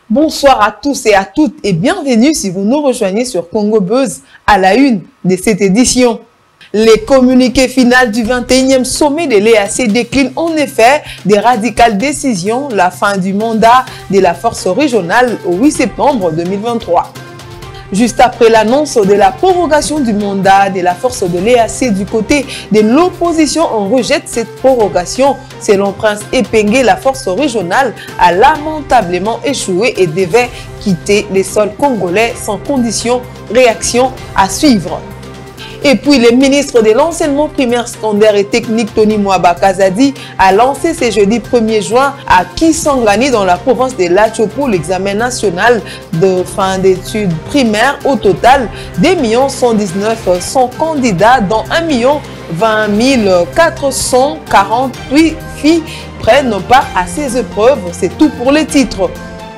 Bonsoir à tous et à toutes et bienvenue si vous nous rejoignez sur Congo Buzz à la une de cette édition. Les communiqués finaux du 21e sommet de l'EAC déclinent en effet des radicales décisions, la fin du mandat de la force régionale au 8 septembre 2023. Juste après l'annonce de la prorogation du mandat de la force de l'EAC du côté de l'opposition, on rejette cette prorogation. Selon Prince Epengue, la force régionale a lamentablement échoué et devait quitter les sols congolais sans condition. Réaction à suivre. Et puis, le ministre de l'enseignement primaire, secondaire et technique, Tony Mwaba Kazadi, a lancé ce jeudi 1er juin à Kisangani, dans la province de Lachopo, l'examen national de fin d'études primaires. Au total, 2 119 100 candidats, dont 1 20 448 filles prennent part à ces épreuves. C'est tout pour les titres.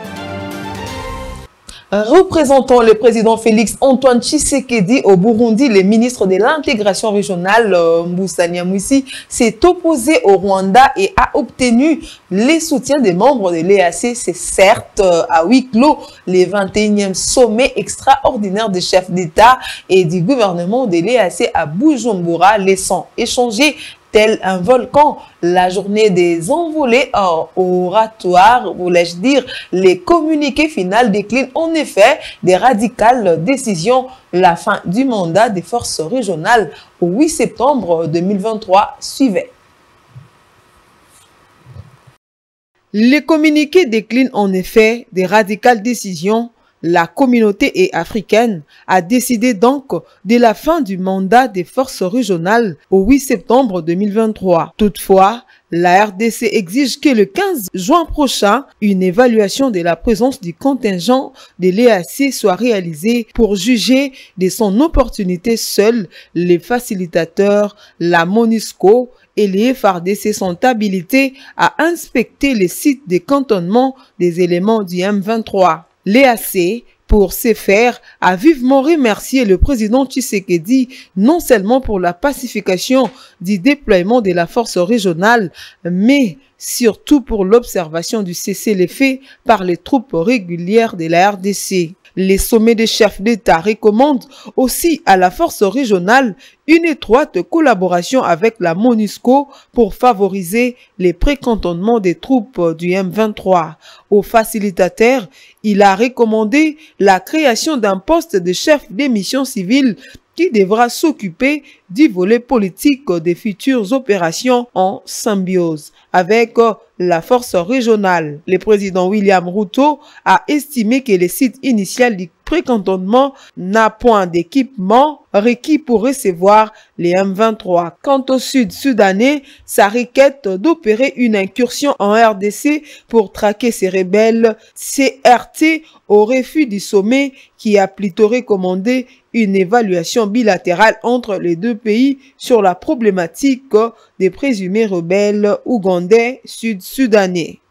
Représentant le président Félix Antoine Tshisekedi au Burundi, le ministre de l'intégration régionale Mbusa Nyamwisi s'est opposé au Rwanda et a obtenu les soutiens des membres de l'EAC. C'est certes à huis clos le 21e sommet extraordinaire des chefs d'État et du gouvernement de l'EAC à Bujumbura, laissant échanger tel un volcan la journée des envolées oratoires, voulais-je dire. Les communiqués finaux déclinent en effet des radicales décisions, la fin du mandat des forces régionales au 8 septembre 2023 suivait. Les communiqués déclinent en effet des radicales décisions. La communauté africaine a décidé donc de la fin du mandat des forces régionales au 8 septembre 2023. Toutefois, la RDC exige que le 15 juin prochain, une évaluation de la présence du contingent de l'EAC soit réalisée pour juger de son opportunité. Seuls les facilitateurs, la MONUSCO et les FARDC sont habilités à inspecter les sites de cantonnement des éléments du M23. L'EAC, pour ce faire, a vivement remercié le président Tshisekedi non seulement pour la pacification du déploiement de la force régionale, mais surtout pour l'observation du cessez-le-feu par les troupes régulières de la RDC. Les sommets des chefs d'État recommandent aussi à la force régionale une étroite collaboration avec la MONUSCO pour favoriser les précantonnements des troupes du M23. Aux facilitateurs, il a recommandé la création d'un poste de chef des missions civiles qui devra s'occuper du volet politique des futures opérations en symbiose avec la force régionale. Le président William Ruto a estimé que le site initial du précantonnement n'a point d'équipement requis pour recevoir les M23. Quant au sud-soudanais, sa requête d'opérer une incursion en RDC pour traquer ces rebelles s'est heurtée au refus du sommet qui a plutôt recommandé une évaluation bilatérale entre les deux pays sur la problématique des présumés rebelles ougandais sud-soudanais.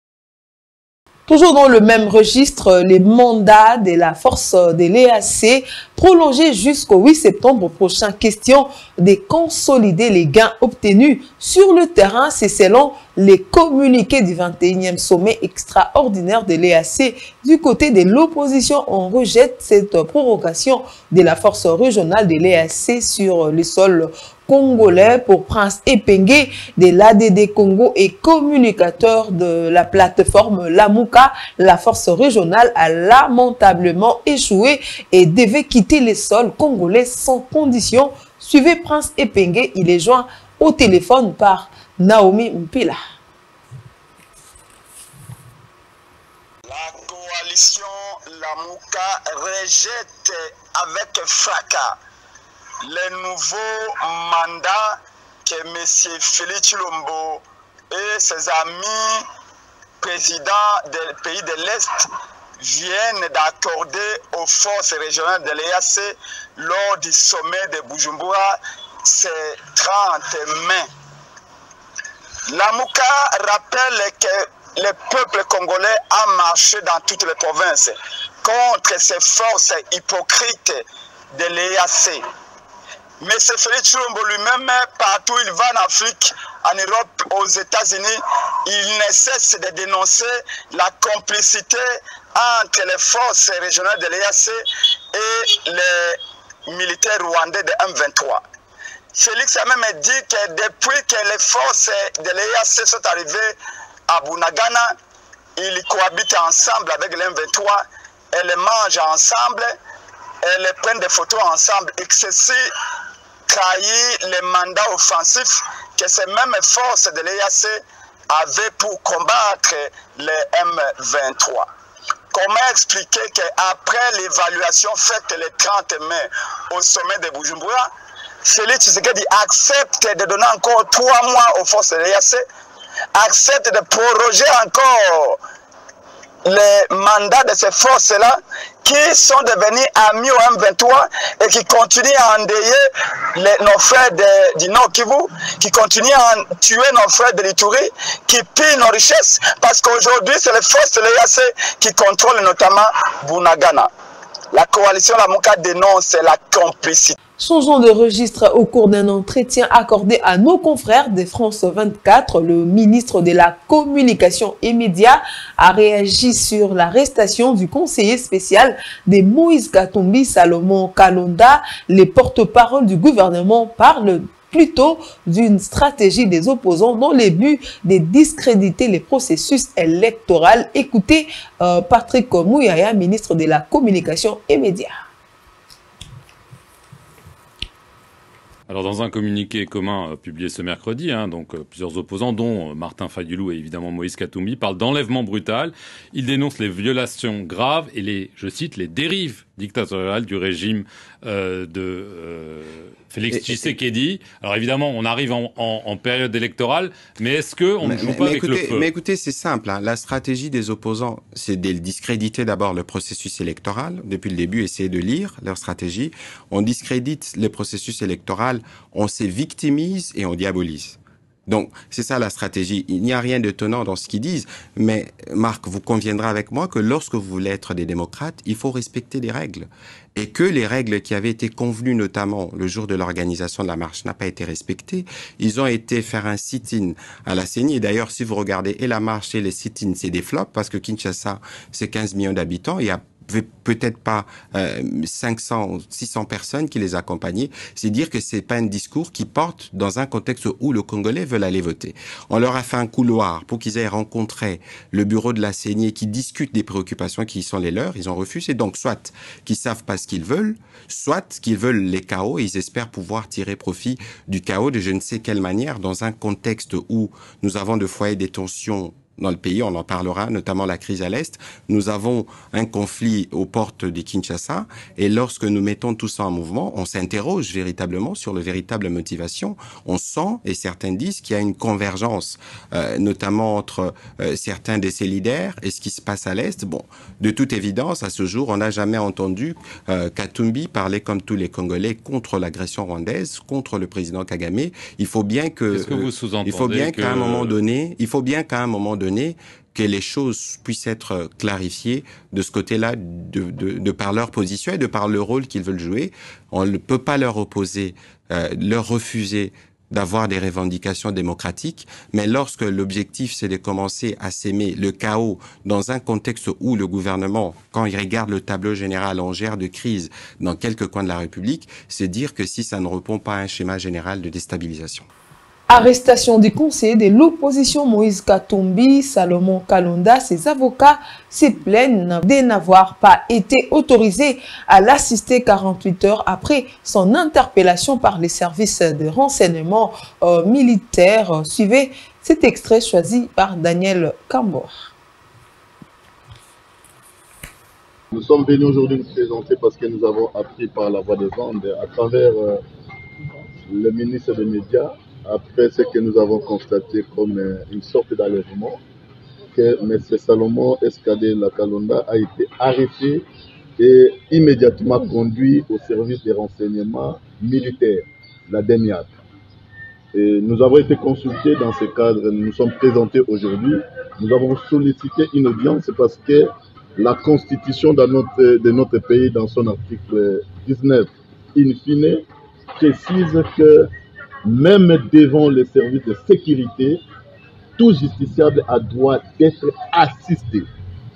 Toujours dans le même registre, les mandats de la force de l'EAC prolongés jusqu'au 8 septembre prochain. Question de consolider les gains obtenus sur le terrain. C'est selon les communiqués du 21e sommet extraordinaire de l'EAC. Du côté de l'opposition, on rejette cette prorogation de la force régionale de l'EAC sur le sol congolais. Pour Prince Epengue de l'ADD Congo et communicateur de la plateforme Lamuka, la force régionale a lamentablement échoué et devait quitter les sols congolais sans condition. Suivez Prince Epengue, il est joint au téléphone par Naomi Mpila. La coalition Lamuka rejette avec fracas les nouveaux mandats que M. Félix Tshilombo et ses amis présidents des pays de l'Est viennent d'accorder aux forces régionales de l'EAC lors du sommet de Bujumbura ce 30 mai. Lamuka rappelle que le peuple congolais a marché dans toutes les provinces contre ces forces hypocrites de l'EAC. Mais c'est Félix Tshilombo lui-même, partout il va en Afrique, en Europe, aux États-Unis, il ne cesse de dénoncer la complicité entre les forces régionales de l'EAC et les militaires rwandais de M23. Félix a même dit que depuis que les forces de l'EAC sont arrivées à Bunagana, ils cohabitent ensemble avec les M23, elles mangent ensemble, elles prennent des photos ensemble, et que ceci trahit les mandats offensifs que ces mêmes forces de l'EAC avaient pour combattre les M23. Comment expliquer qu'après l'évaluation faite le 30 mai au sommet de Bujumbura, Félix Tshisekedi accepte de donner encore 3 mois aux forces de l'EAC, accepte de proroger encore les mandats de ces forces-là qui sont devenus amis au M23 et qui continuent à endayer nos frères du Nord Kivu, qui continuent à tuer nos frères de l'Ituri, qui pillent nos richesses, parce qu'aujourd'hui, c'est les forces de l'EAC qui contrôlent notamment Bunagana. La coalition Lamuka dénonce la complicité. Changeons de registre au cours d'un entretien accordé à nos confrères de France 24. Le ministre de la Communication et Médias a réagi sur l'arrestation du conseiller spécial de Moïse Katumbi, Salomon Kalonda. Les porte-parole du gouvernement parlent plutôt d'une stratégie des opposants dans le but de discréditer les processus électoraux. Écoutez Patrick Mouyaya, ministre de la Communication et Médias. Alors dans un communiqué commun publié ce mercredi, plusieurs opposants, dont Martin Fayulu et évidemment Moïse Katumbi, parlent d'enlèvement brutal. Ils dénoncent les violations graves et les, je cite, les dérives dictatoriales du régime de Félix Tshisekedi. Alors évidemment, on arrive en période électorale, mais est-ce qu'on ne joue pas avec le feu? Mais écoutez, c'est simple. La stratégie des opposants, c'est de discréditer d'abord le processus électoral. Depuis le début, essayez de lire leur stratégie. On discrédite le processus électoral, on se victimise et on diabolise. Donc, c'est ça la stratégie. Il n'y a rien d'étonnant dans ce qu'ils disent. Mais, Marc, vous conviendrez avec moi que lorsque vous voulez être des démocrates, il faut respecter les règles. Et que les règles qui avaient été convenues, notamment le jour de l'organisation de la marche, n'a pas été respectées. Ils ont été faire un sit-in à la CENI. Et d'ailleurs, si vous regardez et la marche et les sit-in, c'est des flops, parce que Kinshasa, c'est 15 millions d'habitants. Il y a peut-être pas 500, 600 personnes qui les accompagnaient. C'est dire que c'est pas un discours qui porte dans un contexte où le Congolais veulent aller voter. On leur a fait un couloir pour qu'ils aient rencontré le bureau de la CENI qui discute des préoccupations qui sont les leurs. Ils ont refusé. Donc, soit qu'ils savent pas ce qu'ils veulent, soit qu'ils veulent les chaos et ils espèrent pouvoir tirer profit du chaos de je ne sais quelle manière dans un contexte où nous avons de foyers des tensions dans le pays, on en parlera, notamment la crise à l'Est. Nous avons un conflit aux portes de Kinshasa et lorsque nous mettons tout ça en mouvement, on s'interroge véritablement sur le véritable motivation. On sent, et certains disent, qu'il y a une convergence, notamment entre certains de ces leaders et ce qui se passe à l'Est. Bon, de toute évidence, à ce jour, on n'a jamais entendu Katumbi parler comme tous les Congolais contre l'agression rwandaise, contre le président Kagame. Il faut bien que... Qu'est-ce que vous sous-entendez? Il faut bien qu'à un moment donné, que les choses puissent être clarifiées de ce côté-là, de par leur position et de par le rôle qu'ils veulent jouer. On ne peut pas leur opposer, leur refuser d'avoir des revendications démocratiques, mais lorsque l'objectif c'est de commencer à s'aimer le chaos dans un contexte où le gouvernement, quand il regarde le tableau général, on gère de crise dans quelques coins de la République, c'est dire que si ça ne répond pas à un schéma général de déstabilisation. Arrestation du conseiller de l'opposition Moïse Katumbi, Salomon Kalonda, ses avocats se plaignent de n'avoir pas été autorisés à l'assister 48 heures après son interpellation par les services de renseignement militaire. Suivez cet extrait choisi par Daniel Kambor. Nous sommes venus aujourd'hui nous présenter parce que nous avons appris par la voie des ondes à travers le ministre des Médias, après ce que nous avons constaté comme une sorte d'enlèvement, que M. Salomon Escadé Kalonda a été arrêté et immédiatement conduit au service des renseignements militaires, la DEMIAC. Et nous avons été consultés dans ce cadre, nous nous sommes présentés aujourd'hui. Nous avons sollicité une audience parce que la constitution de notre pays, dans son article 19, in fine, précise que même devant les services de sécurité, tout justiciable a droit d'être assisté.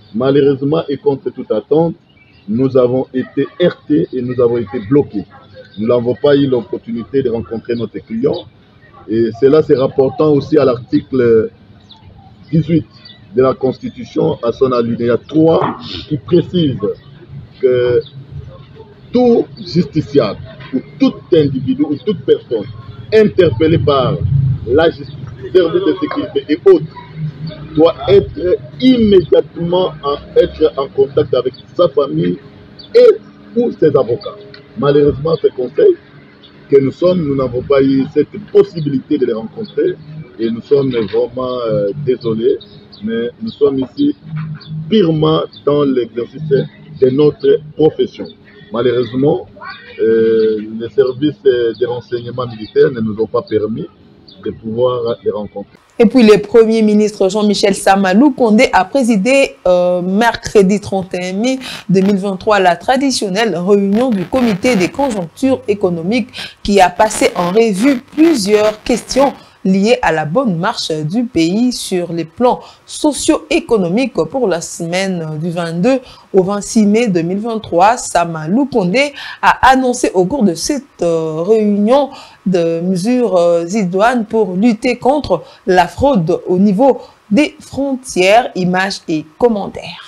Malheureusement, et contre toute attente, nous avons été heurtés et nous avons été bloqués. Nous n'avons pas eu l'opportunité de rencontrer notre client. Et cela se rapportant aussi à l'article 18 de la Constitution, à son alinéa 3, qui précise que tout justiciable ou tout individu ou toute personne interpellée par la justice, service de sécurité et autres doit être immédiatement en contact avec sa famille et ou ses avocats. Malheureusement, ce conseil que nous n'avons pas eu cette possibilité de les rencontrer et nous sommes vraiment désolés, mais nous sommes ici purement dans l'exercice de notre profession. Malheureusement, les services de renseignement militaire ne nous ont pas permis de pouvoir les rencontrer. Et puis le Premier ministre Jean-Michel Sama Lukonde a présidé mercredi 31 mai 2023 la traditionnelle réunion du comité des conjonctures économiques qui a passé en revue plusieurs questions liées à la bonne marche du pays sur les plans socio-économiques pour la semaine du 22 au 26 mai 2023. Sama Lukonde a annoncé au cours de cette réunion de mesures idoines pour lutter contre la fraude au niveau des frontières. Images et commentaires.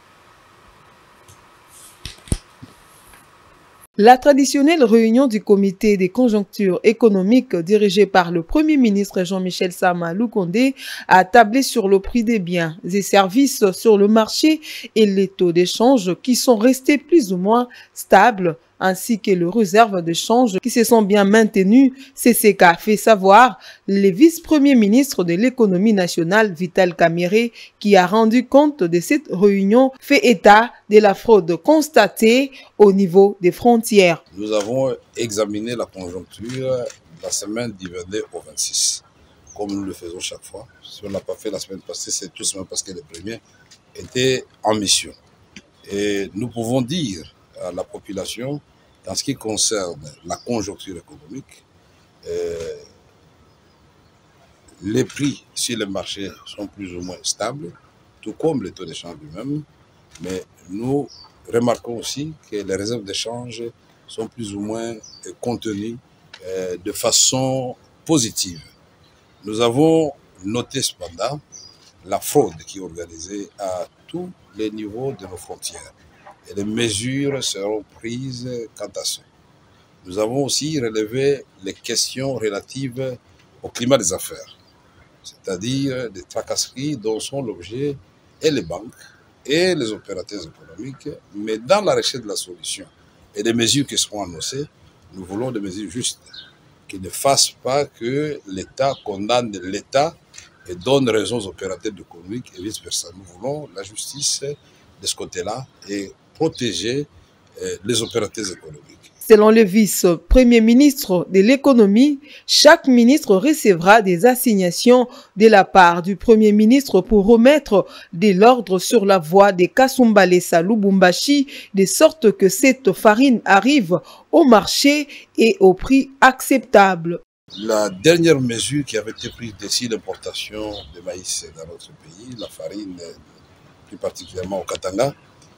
La traditionnelle réunion du comité des conjonctures économiques dirigée par le Premier ministre Jean-Michel Sama Lukonde a tablé sur le prix des biens et services sur le marché et les taux d'échange qui sont restés plus ou moins stables, ainsi que les réserves de change qui se sont bien maintenues. CCK fait savoir le vice-premier ministre de l'économie nationale, Vital Kamerhe, qui a rendu compte de cette réunion, fait état de la fraude constatée au niveau des frontières. Nous avons examiné la conjoncture la semaine du 22 au 26, comme nous le faisons chaque fois. Si on ne l'a pas fait la semaine passée, c'est tout simplement parce que les premiers étaient en mission. Et nous pouvons dire à la population, en ce qui concerne la conjoncture économique, les prix sur le marché sont plus ou moins stables, tout comme le taux d'échange lui-même, mais nous remarquons aussi que les réserves d'échange sont plus ou moins contenues de façon positive. Nous avons noté cependant la fraude qui est organisée à tous les niveaux de nos frontières. Et les mesures seront prises quant à ça. Nous avons aussi relevé les questions relatives au climat des affaires, c'est-à-dire des tracasseries dont sont l'objet et les banques et les opérateurs économiques, mais dans la recherche de la solution et des mesures qui seront annoncées, nous voulons des mesures justes, qui ne fassent pas que l'État condamne l'État et donne raison aux opérateurs économiques et vice-versa. Nous voulons la justice de ce côté-là et protéger les opérateurs économiques. Selon le vice-premier ministre de l'économie, chaque ministre recevra des assignations de la part du premier ministre pour remettre de l'ordre sur la voie des Kasumbalesa Lubumbashi, de sorte que cette farine arrive au marché et au prix acceptable. La dernière mesure qui avait été prise d'ici l'importation de maïs dans notre pays, la farine, plus particulièrement au Katanga,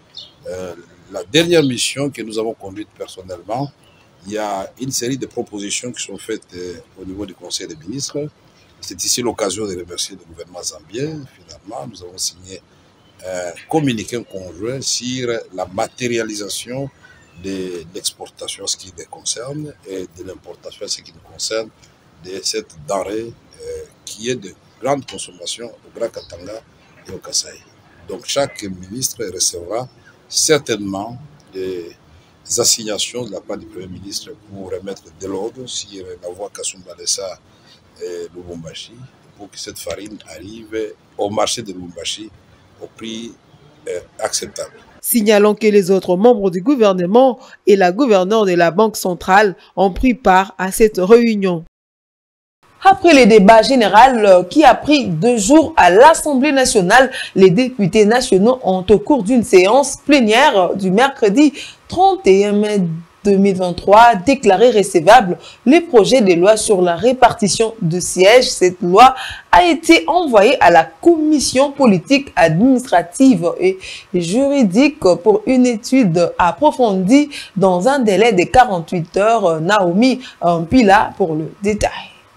la dernière mission que nous avons conduite personnellement, il y a une série de propositions qui sont faites au niveau du Conseil des ministres. C'est ici l'occasion de remercier le gouvernement zambien. Finalement, nous avons signé un communiqué conjoint sur la matérialisation de l'exportation, ce qui les concerne, et de l'importation, ce qui nous concerne, de cette denrée qui est de grande consommation au Grand Katanga et au Kasaï. Donc chaque ministre recevra certainement des assignations de la part du Premier ministre pour remettre de l'ordre sur la voie Kasumbalesa et Lubumbashi, pour que cette farine arrive au marché de Lubumbashi au prix acceptable. Signalons que les autres membres du gouvernement et la gouverneure de la Banque centrale ont pris part à cette réunion. Après le débat général qui a pris 2 jours à l'Assemblée nationale, les députés nationaux ont, au cours d'une séance plénière du mercredi 31 mai 2023 déclaré recevable les projets de loi sur la répartition de sièges. Cette loi a été envoyée à la commission politique, administrative et juridique pour une étude approfondie dans un délai de 48 heures. Naomi Mpila pour le détail.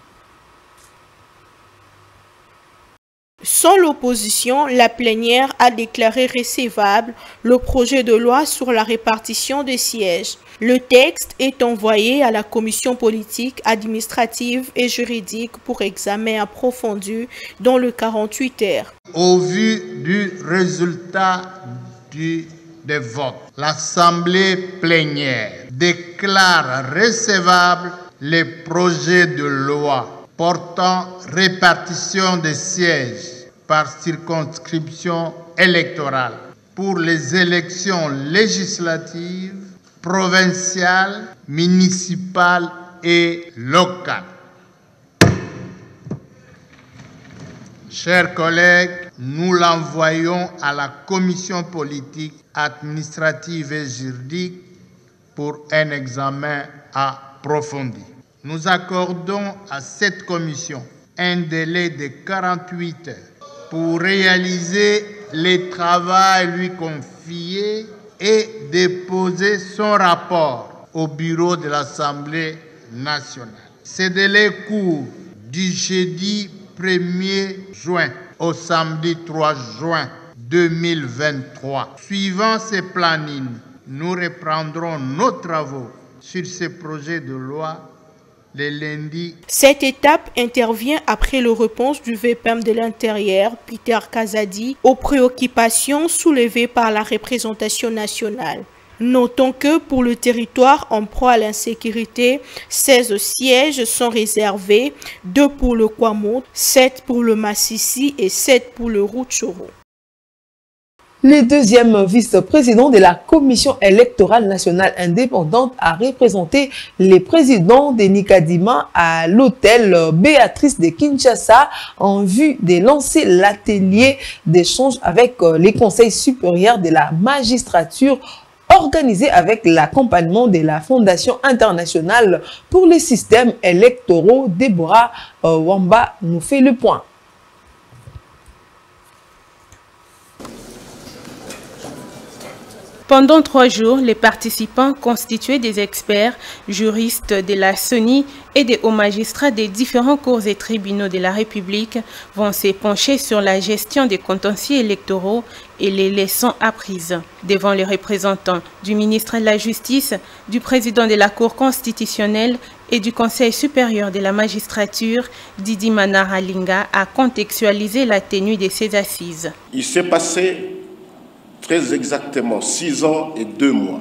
Sans l'opposition, la plénière a déclaré recevable le projet de loi sur la répartition des sièges. Le texte est envoyé à la commission politique, administrative et juridique pour examen approfondi dans le 48 heures. Au vu du résultat des votes, l'Assemblée plénière déclare recevable les projets de loi portant répartition des sièges par circonscription électorale pour les élections législatives, provinciales, municipales et locales. Chers collègues, nous l'envoyons à la commission politique, administrative et juridique pour un examen approfondi. Nous accordons à cette commission un délai de 48 heures pour réaliser les travaux lui confiés et déposer son rapport au bureau de l'Assemblée nationale. Ce délai court du jeudi 1er juin au samedi 3 juin 2023. Suivant ce planning, nous reprendrons nos travaux sur ce projet de loi les lundis. Cette étape intervient après le réponse du VPM de l'Intérieur, Peter Kazadi, aux préoccupations soulevées par la représentation nationale. Notons que pour le territoire en proie à l'insécurité, 16 sièges sont réservés, 2 pour le Kwamo, 7 pour le Massissi et 7 pour le Rutshuru. Le deuxième vice-président de la Commission électorale nationale indépendante a représenté les présidents de Nikadima à l'hôtel Béatrice de Kinshasa en vue de lancer l'atelier d'échange avec les conseils supérieurs de la magistrature organisé avec l'accompagnement de la Fondation internationale pour les systèmes électoraux. Déborah Wamba nous fait le point. Pendant 3 jours, les participants constitués des experts, juristes de la CENI et des hauts magistrats des différents cours et tribunaux de la République vont se pencher sur la gestion des contentieux électoraux et les leçons apprises. Devant les représentants du ministre de la Justice, du président de la Cour constitutionnelle et du Conseil supérieur de la magistrature, Didi Manaralinga a contextualisé la tenue de ces assises. Il s'est passé très exactement 6 ans et 2 mois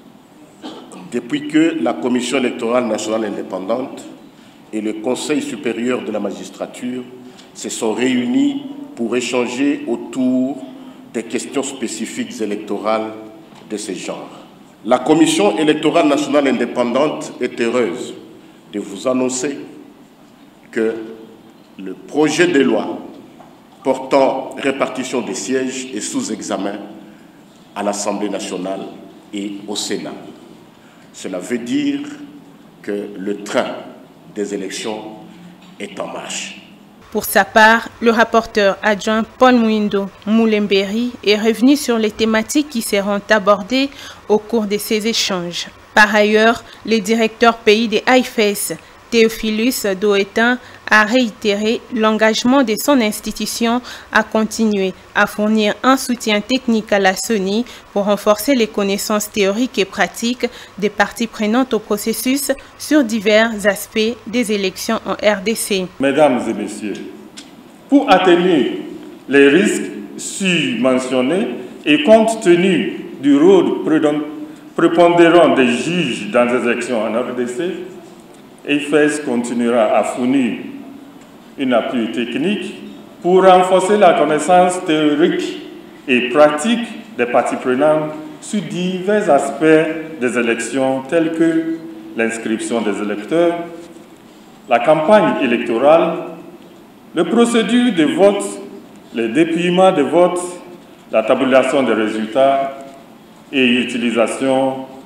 depuis que la Commission électorale nationale indépendante et le Conseil supérieur de la magistrature se sont réunis pour échanger autour des questions spécifiques électorales de ce genre. La Commission électorale nationale indépendante est heureuse de vous annoncer que le projet de loi portant répartition des sièges est sous examen à l'Assemblée nationale et au Sénat. Cela veut dire que le train des élections est en marche. Pour sa part, le rapporteur adjoint Paul Mouindo Moulemberi est revenu sur les thématiques qui seront abordées au cours de ces échanges. Par ailleurs, le directeur pays des AIFES, Théophilus Doetin, a réitéré l'engagement de son institution à continuer à fournir un soutien technique à la CENI pour renforcer les connaissances théoriques et pratiques des parties prenantes au processus sur divers aspects des élections en RDC. Mesdames et messieurs, pour atténuer les risques surmentionnés et compte tenu du rôle prépondérant des juges dans les élections en RDC, EIFES continuera à fournir un appui technique pour renforcer la connaissance théorique et pratique des parties prenantes sur divers aspects des élections tels que l'inscription des électeurs, la campagne électorale, les procédures de vote, le dépouillement de vote, la tabulation des résultats et l'utilisation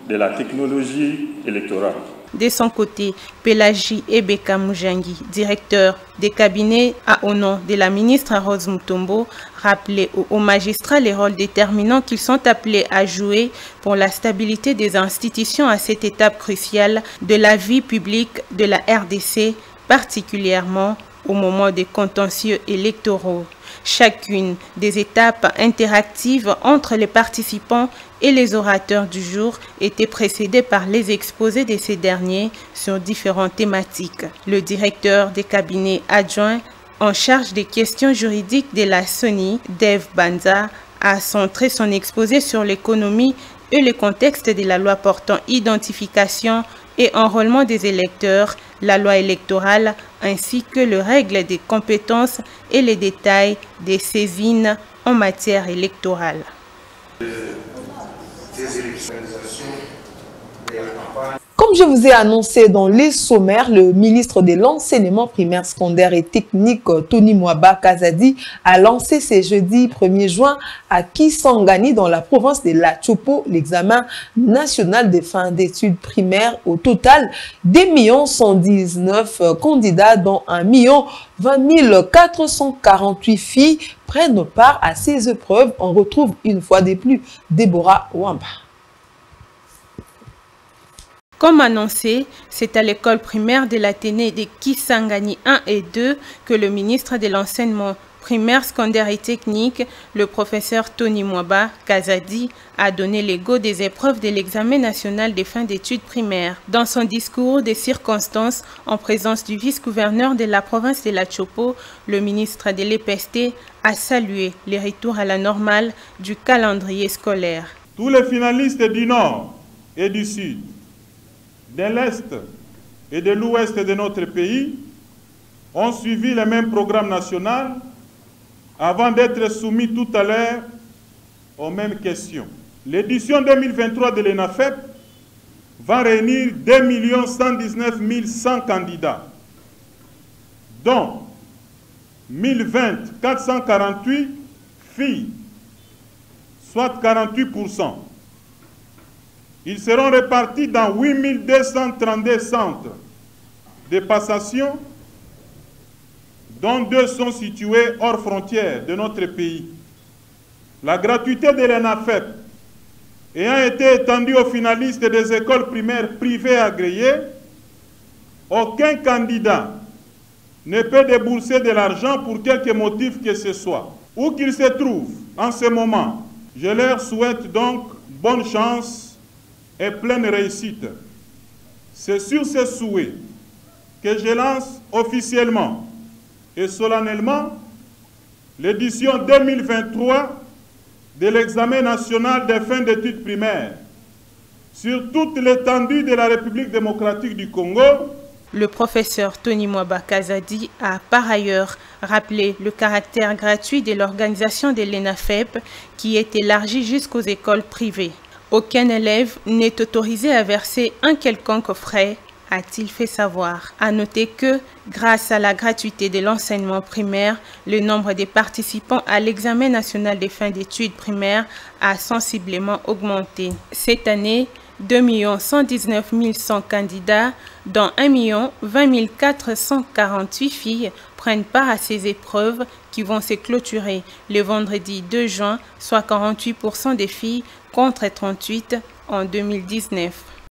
de la technologie électorale. De son côté, Pelagie Ebeka Mujangi, directeur des cabinets au nom de la ministre Rose Mutombo, rappelait aux magistrats les rôles déterminants qu'ils sont appelés à jouer pour la stabilité des institutions à cette étape cruciale de la vie publique de la RDC, particulièrement au moment des contentieux électoraux. Chacune des étapes interactives entre les participants et les orateurs du jour était précédée par les exposés de ces derniers sur différentes thématiques. Le directeur des cabinets adjoints en charge des questions juridiques de la SONI, Dev Banza, a centré son exposé sur l'économie et le contexte de la loi portant identification et enrôlement des électeurs, la loi électorale, ainsi que les règles des compétences et les détails des saisines en matière électorale. Comme je vous ai annoncé dans les sommaires, le ministre de l'enseignement primaire, secondaire et technique, Tony Mwaba Kazadi, a lancé ce jeudi 1er juin à Kisangani, dans la province de La Chopo, l'examen national de fin d'études primaires. Au total, 2 119 candidats, dont 1 20 448 filles, prennent part à ces épreuves. On retrouve une fois de plus Déborah Wamba. Comme annoncé, c'est à l'école primaire de l'Athénée de Kisangani 1 et 2 que le ministre de l'enseignement primaire, secondaire et technique, le professeur Tony Mwaba Kazadi, a donné les go des épreuves de l'examen national des fins d'études primaires. Dans son discours des circonstances, en présence du vice-gouverneur de la province de La Chopo, le ministre de l'EPST a salué les retours à la normale du calendrier scolaire. Tous les finalistes du Nord et du Sud, de l'Est et de l'Ouest de notre pays ont suivi le même programme national avant d'être soumis tout à l'heure aux mêmes questions. L'édition 2023 de l'ENAFEP va réunir 2 119 100 candidats, dont 1020 448 filles, soit 48%. Ils seront répartis dans 8 232 centres de passation, dont 2 sont situés hors frontières de notre pays. La gratuité de l'ENAFEP ayant été étendue aux finalistes des écoles primaires privées agréées, aucun candidat ne peut débourser de l'argent pour quelque motif que ce soit. Où qu'ils se trouvent en ce moment, je leur souhaite donc bonne chance et pleine réussite. C'est sur ce souhait que je lance officiellement et solennellement l'édition 2023 de l'examen national des fins d'études primaires sur toute l'étendue de la République démocratique du Congo. Le professeur Tony Mwaba Kazadi a par ailleurs rappelé le caractère gratuit de l'organisation de l'ENAFEP qui est élargie jusqu'aux écoles privées. Aucun élève n'est autorisé à verser un quelconque frais, a-t-il fait savoir. À noter que, grâce à la gratuité de l'enseignement primaire, le nombre des participants à l'examen national des fins d'études primaires a sensiblement augmenté. Cette année, 2 119 100 candidats, dont 1 20 448 filles, prennent part à ces épreuves qui vont se clôturer le vendredi 2 juin, soit 48% des filles contre 38% en 2019.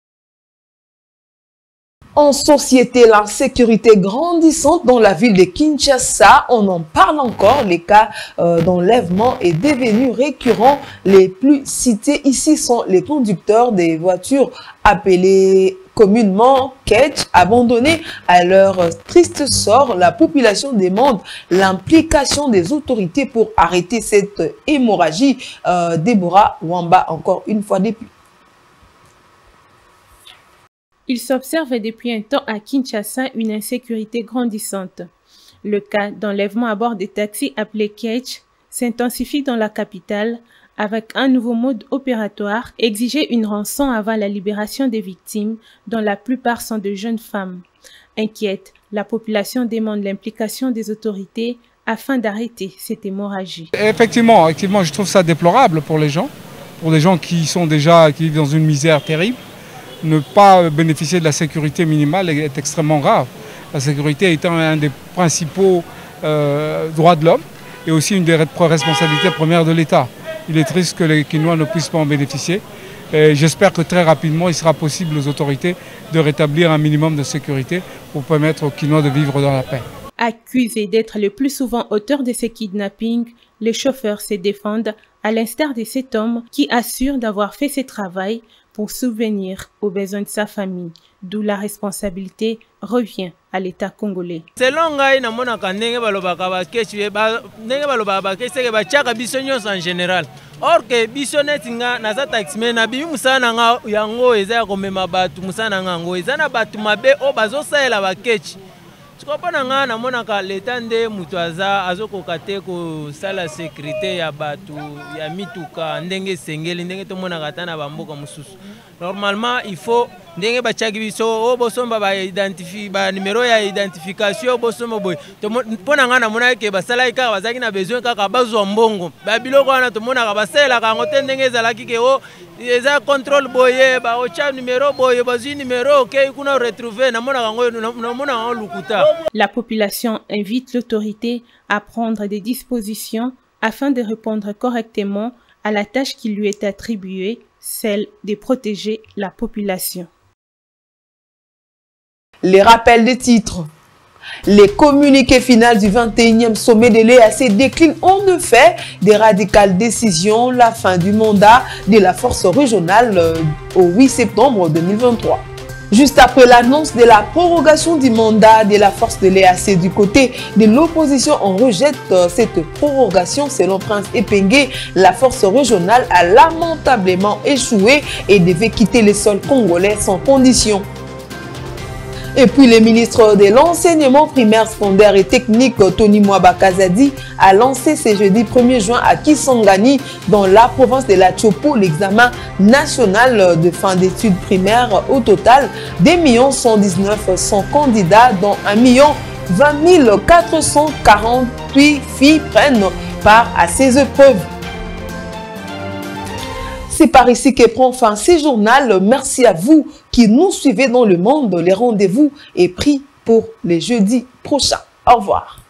En société, l'insécurité grandissante dans la ville de Kinshasa, on en parle encore. Les cas d'enlèvement est devenu récurrent. Les plus cités ici sont les conducteurs des voitures appelées communément catch, abandonnés à leur triste sort. La population demande l'implication des autorités pour arrêter cette hémorragie. Déborah Wamba, encore une fois depuis. Il s'observe depuis un temps à Kinshasa une insécurité grandissante. Le cas d'enlèvement à bord des taxis appelés catch s'intensifie dans la capitale avec un nouveau mode opératoire, exiger une rançon avant la libération des victimes, dont la plupart sont de jeunes femmes. Inquiète, la population demande l'implication des autorités afin d'arrêter cette hémorragie. Effectivement, je trouve ça déplorable pour les gens. pour des gens qui vivent dans une misère terrible. Ne pas bénéficier de la sécurité minimale est extrêmement grave. La sécurité étant un des principaux droits de l'homme et aussi une des responsabilités premières de l'État. Il est triste que les Kinois ne puissent pas en bénéficier. J'espère que très rapidement, il sera possible aux autorités de rétablir un minimum de sécurité pour permettre aux Kinois de vivre dans la paix. Accusés d'être le plus souvent auteurs de ces kidnappings, les chauffeurs se défendent, à l'instar de cet homme qui assure d'avoir fait ce travail pour subvenir aux besoins de sa famille, d'où la responsabilité revient à l'État congolais. Selon ngai namonaka ndenge balobaka bakeshi ndenge balobaka bakeshi bachaka biso nyonso en général. Or que biso neti nga naza taximen na bimi musana nga yango eza ya komema batu musana nga ngo eza na batu mabe o bazosalela bakeshi. Tukopona nga namonaka l'État nde mutu azokoka te kosala sécurité ya batu ya mituka ndenge sengeli ndenge tomonaka ata na bamboka mosusu. Normalement il faut ndenge bachaki biso o bosomba ba numéro ya identification bosomba boy pona nga namona ke basala kaka bazaki na besoin kaka bazwa mbongo ba biloko wana tomonaka basela kango te ndenge ezalaki ke o eza contrôle boye ba ocha numéro boye bazwi numéro ok kuna retrouver namonaka ngo namonaka lukuta. La population invite l'autorité à prendre des dispositions afin de répondre correctement à la tâche qui lui est attribuée, celle de protéger la population. Les rappels des titres. Les communiqués finaux du 21e sommet de l'EAC déclinent en effet des radicales décisions, la fin du mandat de la force régionale au 8 septembre 2023. Juste après l'annonce de la prorogation du mandat de la force de l'EAC du côté de l'opposition, on rejette cette prorogation. Selon Prince Epengue, la force régionale a lamentablement échoué et devait quitter le sol congolais sans condition. Et puis le ministre de l'enseignement primaire, secondaire et technique, Tony Mwaba Kazadi, a lancé ce jeudi 1er juin à Kisangani, dans la province de la Tchopo, l'examen national de fin d'études primaires. Au total, 2 119 candidats, dont 1 20 448 filles prennent part à ces épreuves. C'est par ici que prend fin ce journal. Merci à vous qui nous suivez dans le monde. Les rendez-vous est pris pour les jeudis prochains. Au revoir.